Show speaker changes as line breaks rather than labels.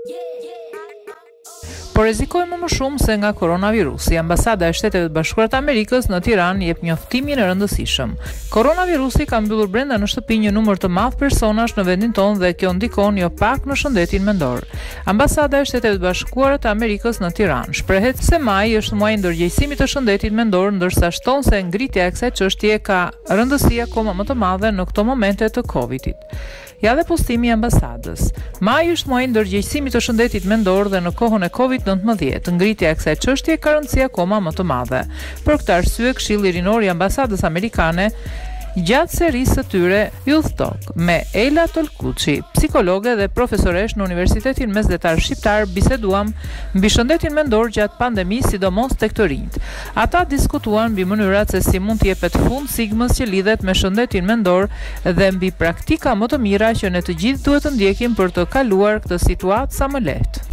Po rrezikojmë më shumë se nga koronavirusi. Ambasada e Shteteve të Bashkuara të Amerikës në Tiranë jep njoftimin e rëndësishëm. Koronavirusi ka mbyllur brenda në shtëpi një numër të madh personash në vendin tonë dhe kjo ndikon jo pak në shëndetin mendor. Ambasada e Shteteve të Bashkuara të Amerikës në Tiranë shprehet se maji është muaji i ndërgjegjësimit të shëndetit mendor, ndërsa shton se ngritja e kësaj çështjeje ka rëndësi akoma më të madhe në këto momente të Covidit. Ja dhe postimi i ambasadës. Maji është muaji i ndërgjegjësimit të shëndetit mendor dhe në kohën e Covid-19, ngritja e kësaj çështjeje ka rëndësi akoma më të madhe. Për këtë arsye, Këshilli Rinor i Ambasadës Amerikane gjatë serisë së tyre Youth Talk me Ela Tolkuçi, psikologe dhe profesoresh në Universitetin Mesdhetar Shqiptar, biseduam mbi shëndetin mendor gjatë pandemisë, sidomos tek të rinjt. Ata diskutuan mbi mënyrat se si mund të jepet fund sigmës që lidhet me shëndetin mendor dhe mbi praktika më të mira që ne të gjithë duhet të ndjekim për të kaluar këtë situatë sa më lehtë.